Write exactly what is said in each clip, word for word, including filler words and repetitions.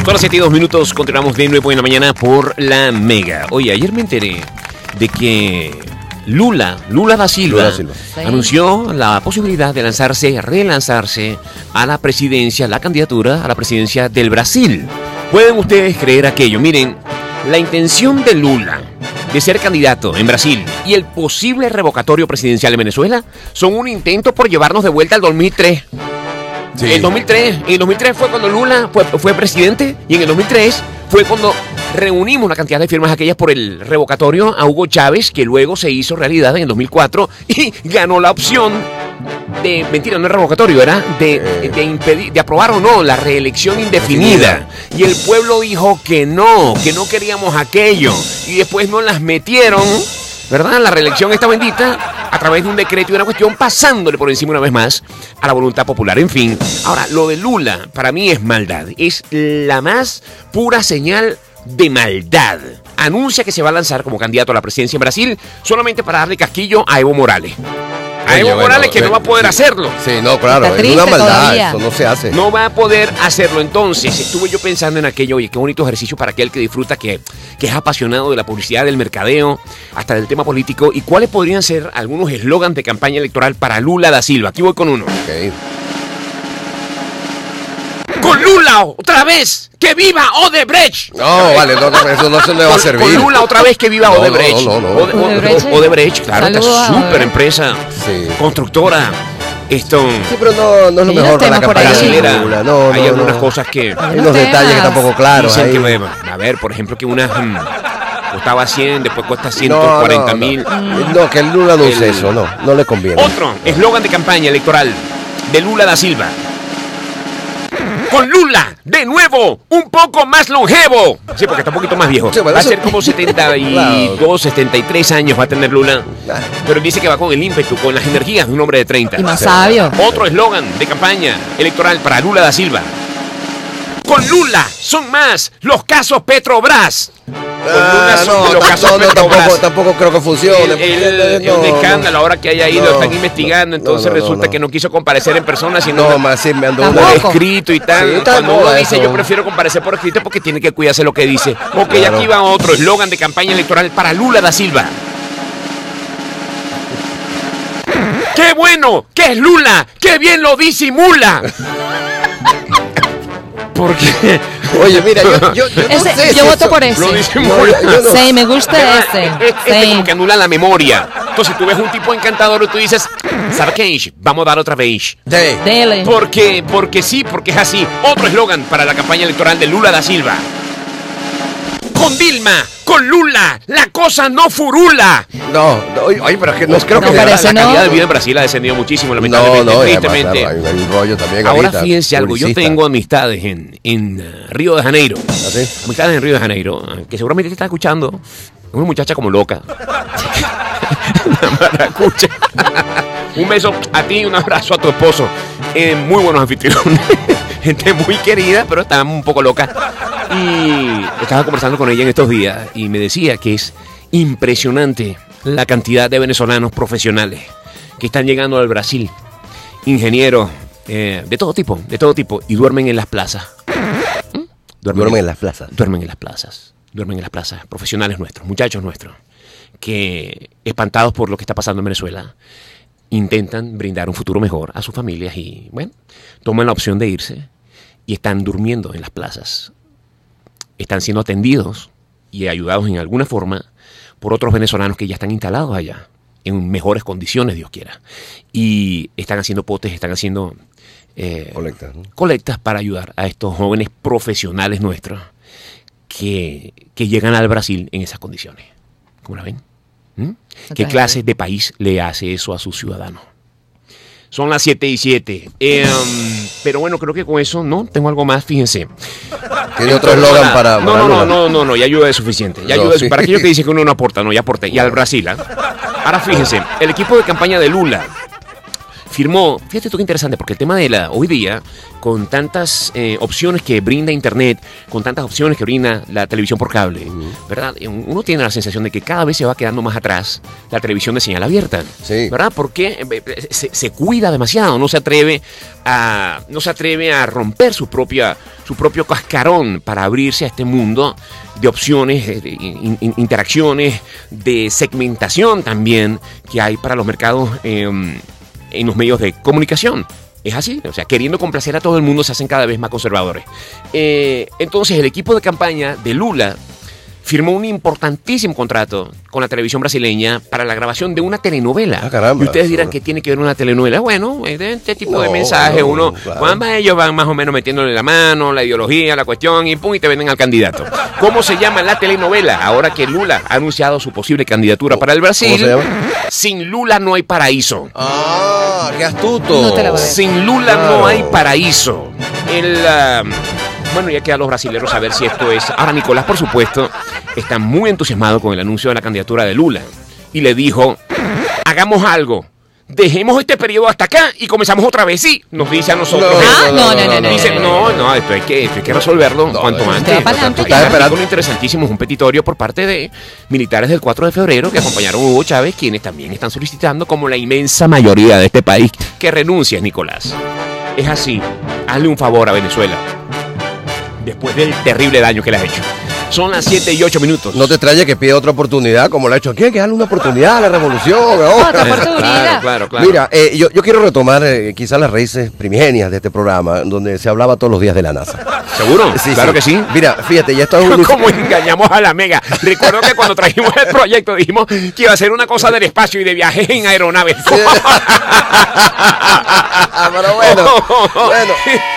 Son las siete y dos minutos, continuamos de nuevo en la mañana por la Mega. Oye, ayer me enteré de que Lula, Lula da Silva, Lula Silva. Sí. anunció la posibilidad de lanzarse, relanzarse a la presidencia, la candidatura a la presidencia del Brasil. ¿Pueden ustedes creer aquello? Miren, la intención de Lula de ser candidato en Brasil y el posible revocatorio presidencial en Venezuela son un intento por llevarnos de vuelta al dos mil tres. Sí. En dos mil tres, en el dos mil tres fue cuando Lula fue, fue presidente y en el dos mil tres fue cuando reunimos una cantidad de firmas aquellas por el revocatorio a Hugo Chávez, que luego se hizo realidad en el dos mil cuatro y ganó la opción de, mentira, no es revocatorio, era de, de, de impedir, de aprobar o no la reelección indefinida. Y el pueblo dijo que no, que no queríamos aquello y después nos las metieron, ¿verdad? La reelección esta bendita a través de un decreto y una cuestión pasándole por encima una vez más a la voluntad popular. En fin, ahora, lo de Lula para mí es maldad. Es la más pura señal de maldad. Anuncia que se va a lanzar como candidato a la presidencia en Brasil solamente para darle casquillo a Evo Morales. A Evo bueno, Morales que bueno, no va a poder sí, hacerlo. Sí, no, claro, es una maldad, todavía. Eso no se hace. No va a poder hacerlo. Entonces, estuve yo pensando en aquello, oye, qué bonito ejercicio para aquel que disfruta, que, que es apasionado de la publicidad, del mercadeo, hasta del tema político. ¿Y cuáles podrían ser algunos eslogans de campaña electoral para Lula da Silva? Aquí voy con uno. Okay. ¡Con Lula otra vez! ¡Que viva Odebrecht! No, vale, no, no, eso no se le va a servir. Con Lula otra vez que viva no, Odebrecht. No, no, no. Ode, Odebrecht, Odebrecht, claro, esta súper empresa sí. constructora. Esto. Sí, pero no, no es lo sí, mejor para la campaña brasilera. Lula. No, hay no, algunas no. cosas que. Hay unos detalles que tampoco claros. Dicen que, a ver, por ejemplo, que una hmm, costaba cien, después cuesta ciento cuarenta mil. No, no, no. no, que el Lula no use eso, no, no le conviene. Otro eslogan de campaña electoral de Lula da Silva. Con Lula, de nuevo, un poco más longevo. Sí, porque está un poquito más viejo. Sí, bueno, va a ser como setenta y dos, setenta y tres años va a tener Lula. Pero dice que va con el ímpetu, con las energías de un hombre de treinta. Y más sabio. Otro eslogan de campaña electoral para Lula da Silva. Con Lula son más los casos Petrobras. Ah, no, los casos no, no, tampoco, tampoco creo que funcione. El, el, el, no, un escándalo no, ahora que hay ahí, no, lo están investigando, entonces no, no, resulta no, no. que no quiso comparecer en persona, sino no, más sí, me andó por escrito y tal. Sí, Cuando uno dice eso. Yo prefiero comparecer por escrito porque tiene que cuidarse lo que dice. Ok, claro. Aquí va otro eslogan de campaña electoral para Lula da Silva. ¡Qué bueno! ¡Qué es Lula! ¡Qué bien lo disimula! Porque, oye, mira, yo, yo, yo, ese, no sé yo si voto eso, por ese. Lo disimula. No, no. Sí, me gusta ese. Este sí. como que anula la memoria. Entonces tú ves un tipo encantador y tú dices, ¿sabes qué? Vamos a dar otra vez. Sí. Dele. Porque, porque sí, porque es así. Otro eslogan para la campaña electoral de Lula da Silva. Con Dilma, con Lula, la cosa no furula. No, no oye, pero es que no creo no que la, parece, la calidad no. de vida en Brasil ha descendido muchísimo, lamentablemente, no, no, tristemente. Además, hay un rollo también ahora ahorita, fíjense algo, publicista. yo tengo amistades en, en uh, Río de Janeiro. ¿Ah, sí? Amistades en Río de Janeiro, que seguramente te está escuchando. Una muchacha como loca. Una maracucha. Un beso a ti y un abrazo a tu esposo. Eh, muy buenos anfitriones. Gente muy querida, pero estaba un poco loca. Y estaba conversando con ella en estos días y me decía que es impresionante la cantidad de venezolanos profesionales que están llegando al Brasil. Ingenieros eh, de todo tipo, de todo tipo, y duermen en las plazas. ¿Mm? Duermen, duermen en las plazas. Duermen en las plazas. Duermen en las plazas. Profesionales nuestros, muchachos nuestros, que espantados por lo que está pasando en Venezuela, intentan brindar un futuro mejor a sus familias y, bueno, toman la opción de irse y están durmiendo en las plazas. Están siendo atendidos y ayudados en alguna forma por otros venezolanos que ya están instalados allá, en mejores condiciones, Dios quiera. Y están haciendo potes, están haciendo eh, colectas, ¿no? colectas para ayudar a estos jóvenes profesionales nuestros que, que llegan al Brasil en esas condiciones. ¿Cómo la ven? ¿Mm? ¿Qué clase de país le hace eso a sus ciudadanos? Son las siete y siete. Eh, um, pero bueno, creo que con eso, ¿no? Tengo algo más, fíjense. ¿Tiene otro eslogan para, para No, no, no, no, no, no, ya ayuda es suficiente. Ya no, ayuda sí. Para aquellos que dicen que uno no aporta, no, ya aporté. Y al Brasil, ¿eh? Ahora fíjense, el equipo de campaña de Lula firmó, fíjate tú qué interesante, porque el tema de la hoy día, con tantas eh, opciones que brinda Internet, con tantas opciones que brinda la televisión por cable, uh-huh. ¿verdad? Uno tiene la sensación de que cada vez se va quedando más atrás la televisión de señal abierta, sí. ¿verdad? Porque se, se cuida demasiado, no se atreve a, no se atreve a romper su propia su propio cascarón para abrirse a este mundo de opciones, de in, in, interacciones, de segmentación también que hay para los mercados eh, en los medios de comunicación. Es así, o sea, queriendo complacer a todo el mundo se hacen cada vez más conservadores. Eh, entonces el equipo de campaña de Lula firmó un importantísimo contrato con la televisión brasileña para la grabación de una telenovela. Ah, caramba, y ustedes dirán eso. que tiene que ver una telenovela. Bueno, este tipo No, de mensajes, no, uno, claro. cuando ellos van más o menos metiéndole la mano, la ideología, la cuestión, y pum, y te venden al candidato. ¿Cómo se llama la telenovela? Ahora que Lula ha anunciado su posible candidatura para el Brasil. ¿Cómo se llama? Sin Lula no hay paraíso. Ah, qué astuto. No te la voy a ver. Sin Lula Claro. no hay paraíso. El, uh, bueno, ya queda a los brasileños saber si esto es... Ahora Nicolás, por supuesto, está muy entusiasmado con el anuncio de la candidatura de Lula. Y le dijo, hagamos algo. Dejemos este periodo hasta acá y comenzamos otra vez. Sí, nos dice a nosotros. No, Ah, no, no, no, no. Dice, no, no, esto hay que, esto hay que resolverlo No, cuanto no, antes. va para adelante, Está ya. esperando lo interesantísimo, es un petitorio por parte de militares del cuatro de febrero que acompañaron a Hugo Chávez, quienes también están solicitando, como la inmensa mayoría de este país, que renuncies, Nicolás. Es así, hazle un favor a Venezuela, después del terrible daño que le has hecho. Son las siete y ocho minutos. No te extrañe que pida otra oportunidad, como lo ha hecho aquí, hay que darle una oportunidad a la revolución. ahora. Otra oportunidad. Claro, claro, claro. Mira, eh, yo, yo quiero retomar eh, quizás las raíces primigenias de este programa, donde se hablaba todos los días de la NASA. ¿Seguro? Sí, claro sí. que sí. Mira, fíjate, ya está un... ¿Cómo engañamos a la Mega? Recuerdo que cuando trajimos el proyecto dijimos que iba a ser una cosa del espacio y de viajes en aeronaves. Pero bueno, bueno.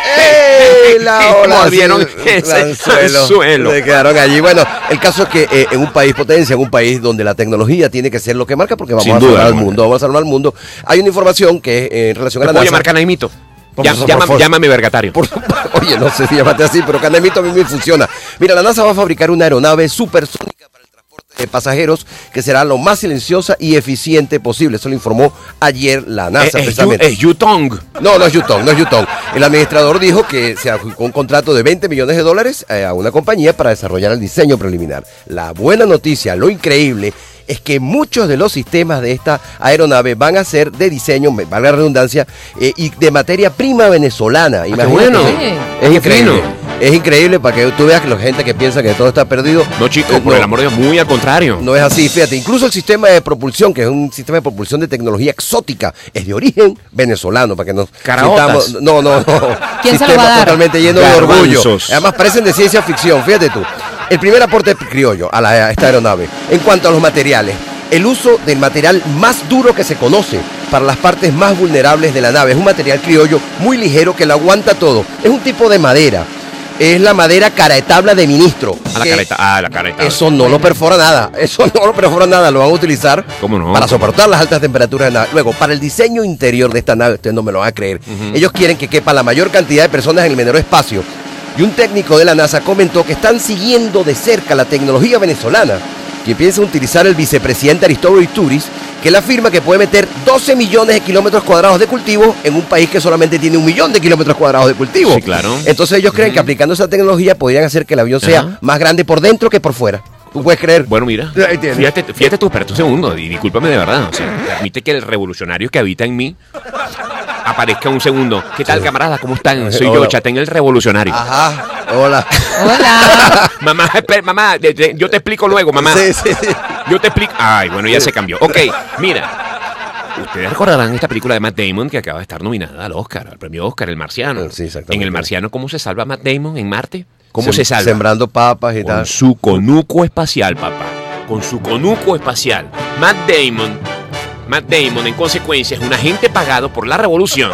¡Ey! La ola, Mordieron sí, ese anzuelo. anzuelo. Se quedaron allí. Bueno, el caso es que eh, en un país potencia, en un país donde la tecnología tiene que ser lo que marca, porque vamos Sin a duda, salvar al hermano. mundo, vamos a salvar al mundo. Hay una información que eh, en relación a la Voy a NASA. llamar Canaimito. Por Ya- favor, llama- por favor. Llámame vergatario. Por- oye, no sé si llámate así, pero Canemito a mí me funciona. Mira, la NASA va a fabricar una aeronave supersónica para el transporte de pasajeros que será lo más silenciosa y eficiente posible. Eso lo informó ayer la NASA, Es- es, Yu- precisamente. es Yutong. No, no es Yutong, no es Yutong. El administrador dijo que se adjudicó un contrato de veinte millones de dólares eh, a una compañía para desarrollar el diseño preliminar. La buena noticia, lo increíble, es que muchos de los sistemas de esta aeronave van a ser de diseño, me- valga la redundancia, eh, y de materia prima venezolana. Imagínate. bueno. Es Qué increíble. fino. Es increíble para que tú veas que la gente que piensa que todo está perdido. No, chicos, eh, por el amor de Dios, muy al contrario. no es así, fíjate, incluso el sistema de propulsión, que es un sistema de propulsión de tecnología exótica, es de origen venezolano, para que nos Caraotas. sintamos- No, no, no. ¿Quién se lo Sistema va a dar? totalmente lleno de orgullo. Garbanzos. Además parecen de ciencia ficción, fíjate tú. El primer aporte criollo a, la, a esta aeronave. En cuanto a los materiales, el uso del material más duro que se conoce para las partes más vulnerables de la nave. Es un material criollo muy ligero que lo aguanta todo. Es un tipo de madera. Es la madera caretabla de ministro. A la que careta, a la careta. Eso no lo perfora nada. Eso no lo perfora nada. Lo van a utilizar ¿Cómo no? para soportar las altas temperaturas de la nave. Luego, para el diseño interior de esta nave, ustedes no me lo van a creer. Ellos quieren que quepa la mayor cantidad de personas en el menor espacio. Y un técnico de la NASA comentó que están siguiendo de cerca la tecnología venezolana, que piensa utilizar el vicepresidente Aristóbulo Isturiz, que él afirma que puede meter doce millones de kilómetros cuadrados de cultivo en un país que solamente tiene un millón de kilómetros cuadrados de cultivo. Sí, claro. Entonces ellos creen que aplicando esa tecnología podrían hacer que el avión sea Ajá. más grande por dentro que por fuera. ¿Tú puedes creer? Bueno, mira, Ahí tienes. fíjate, fíjate tú, espérate un segundo, y discúlpame de verdad. O sea, permite que el revolucionario que habita en mí aparezca un segundo. ¿Qué tal, camarada? ¿Cómo están? Soy yo, Hola. Chatén, el revolucionario. Ajá, hola. Hola. Mamá, espera, mamá, de- de- yo te explico luego, mamá. Sí, sí, sí. Yo te explico. Ay, bueno, ya se cambió. Ok, mira. Ustedes recordarán esta película de Matt Damon que acaba de estar nominada al Oscar, al premio Oscar, El Marciano. Sí, exactamente. En El Marciano, ¿cómo se salva Matt Damon en Marte? ¿Cómo Sem- se salva? Sembrando papas y Con tal. su conuco espacial, papá. Con su conuco espacial. Matt Damon, Matt Damon, en consecuencia, es un agente pagado por la revolución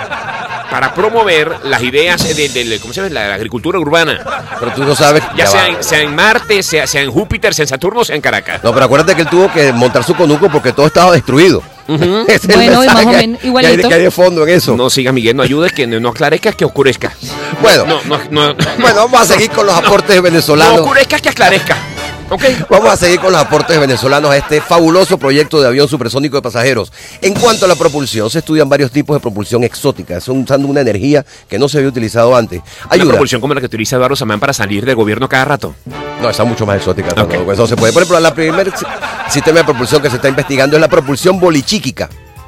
para promover las ideas de, de- de- ¿cómo se llama? La agricultura urbana. Pero tú no sabes. Ya ya sea va. en, sea en Marte, sea, sea en Júpiter, sea en Saturno, sea en Caracas. No, pero acuérdate que él tuvo que montar su conuco porque todo estaba destruido. Ese es el Bueno, y mensaje más o que- menos que hay, igualito. que hay de fondo en eso. No siga, Miguel, no ayudes, que no, no aclarezcas, que oscurezca. Bueno. No, no, no. Bueno, vamos a seguir con los aportes No venezolanos. oscurezcas, que aclarezca. ¿Ok? Vamos a seguir con los aportes venezolanos a este fabuloso proyecto de avión supersónico de pasajeros. En cuanto a la propulsión, se estudian varios tipos de propulsión exótica. Son usando una energía que no se había utilizado antes. Una Ayuda. propulsión como la que utiliza Eduardo Samán para salir del gobierno cada rato. No, esa es mucho más exótica. no, Ok. no, eso se puede. Por ejemplo, la primer si- sistema de propulsión que se está investigando es la propulsión bolichíquica.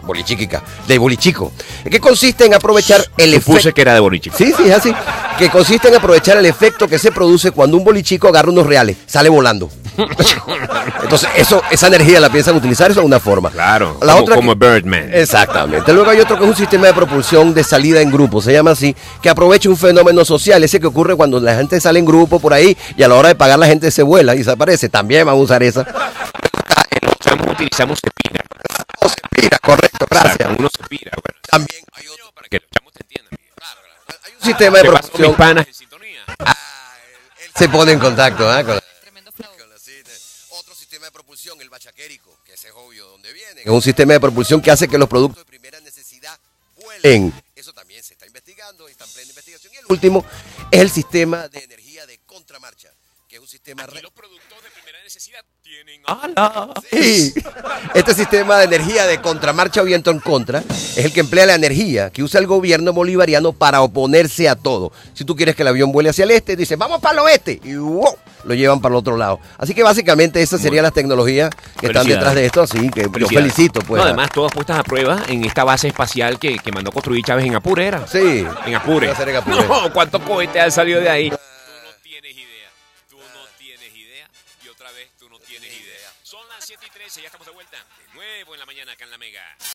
bolichiquica, de bolichico, que consiste en aprovechar el efecto... Supuse que era de bolichico. Sí, sí, es así. Que consiste en aprovechar el efecto que se produce cuando un bolichico agarra unos reales, sale volando. Entonces, eso, esa energía la piensan utilizar, eso es una forma. Claro, la como, otra como que, Birdman. Exactamente. Luego hay otro que es un sistema de propulsión de salida en grupo, se llama así, que aprovecha un fenómeno social, ese que ocurre cuando la gente sale en grupo por ahí y a la hora de pagar la gente se vuela y desaparece. También vamos a usar esa. Usamos, utilizamos Cepira. O se pira, correcto, gracias. Exacto, uno se pira. Bueno, También hay otro, para que los chamos te entiendan. claro, claro. Hay un sistema de ¿Qué pasó, mis propulsión. panas en sintonía? Se pone en contacto, ¿ah? Con la- Tremendo flow. Otro sistema de propulsión, el bachaquérico, que ese es obvio donde viene. Es un sistema de propulsión que hace que los productos de primera necesidad vuelen. Eso también se está investigando, está en plena investigación. Y el último es el sistema de energía de contramarcha, que es un sistema... Aquí los productos de primera necesidad tienen Sí. Este sistema de energía de contramarcha o viento en contra es el que emplea la energía que usa el gobierno bolivariano para oponerse a todo. Si tú quieres que el avión vuele hacia el este, dices, vamos para el oeste, y ¡wow! Lo llevan para el otro lado. Así que básicamente esas serían las tecnologías que están detrás de esto, así que yo felicito. Pues, no, además, todas puestas a prueba en esta base espacial que, que mandó construir Chávez en Apure, ¿era? Sí. En Apure. Va a ser en Apure. No, ¿cuántos cohetes han salido de ahí? Tú no tienes idea. Tú no tienes idea. Y otra vez, tú no tienes idea. Son las siete y trece, ya estamos de vuelta. De nuevo en la mañana acá en La Mega.